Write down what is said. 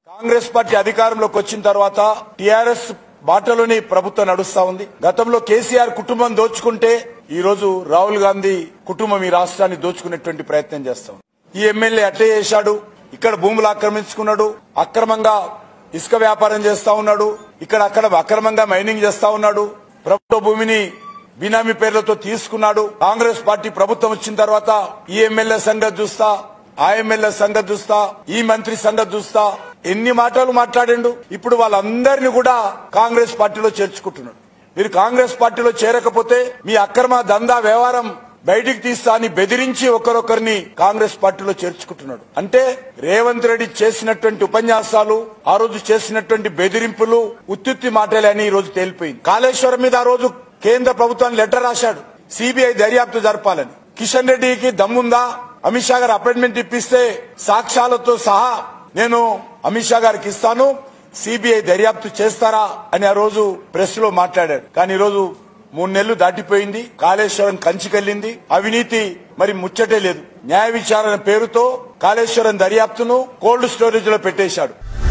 Congress party అధికారంలోకి వచ్చిన తర్వాత టీఆర్ఎస్ బాటలోని ప్రభుత్వం నడుస్తా ఉంది. గతంలో కేసీఆర్ కుటుంబం దోచుకుంటే ఈ రోజు రాహుల్ గాంధీ కుటుంబం ఈ రాష్ట్రాన్ని దోచుకునేటువంటి ప్రయత్నం చేస్తాం. ఈ ఎమ్మెల్యే అట్లే చేశాడు, ఇక్కడ భూములు ఆక్రమించుకున్నాడు, అక్రమంగా ఇసుక వ్యాపారం చేస్తా ఉన్నాడు, ఇక్కడ అక్కడ అక్రమంగా మైనింగ్ చేస్తా ఉన్నాడు, ప్రభుత్వ భూమిని బినామీ పేర్లతో తీసుకున్నాడు. కాంగ్రెస్ పార్టీ ప్రభుత్వం వచ్చిన తర్వాత ఈ ఎమ్మెల్యే సంగతి చూస్తా, ఆ ఎమ్మెల్యే సంగతి చూస్తా, ఈ మంత్రి సంగతి చూస్తా, ఎన్ని మాటలు మాట్లాడిండు. ఇప్పుడు వాళ్ళందరినీ కూడా కాంగ్రెస్ పార్టీలో చేర్చుకుంటున్నాడు. మీరు కాంగ్రెస్ పార్టీలో చేరకపోతే మీ అక్రమ దందా వ్యవహారం బయటికి తీస్తా అని బెదిరించి ఒకరొకరిని కాంగ్రెస్ పార్టీలో చేర్చుకుంటున్నాడు. అంటే రేవంత్ రెడ్డి చేసినటువంటి ఉపన్యాసాలు, ఆ రోజు చేసినటువంటి బెదిరింపులు ఉత్తుత్తి మాటలే అని ఈ రోజు తేలిపోయింది. కాళేశ్వరం మీద ఆ రోజు కేంద్ర ప్రభుత్వానికి లెటర్ రాశాడు, సిబిఐ దర్యాప్తు జరపాలని. కిషన్ రెడ్డికి దమ్ముందా? అమిత్ షా గారు అపాయింట్మెంట్ ఇప్పిస్తే సాక్ష్యాలతో సహా నేను అమిత్ షా గారికి ఇస్తాను, సిబిఐ దర్యాప్తు చేస్తారా అని ఆ రోజు ప్రెస్ లో మాట్లాడాడు. కానీ ఈ రోజు 3 నెలలు దాటిపోయింది, కాళేశ్వరం కంచికెళ్లింది, అవినీతి మరి ముచ్చటే లేదు. న్యాయ విచారణ పేరుతో కాళేశ్వరం దర్యాప్తును కోల్డ్ స్టోరేజ్ లో పెట్టేశాడు.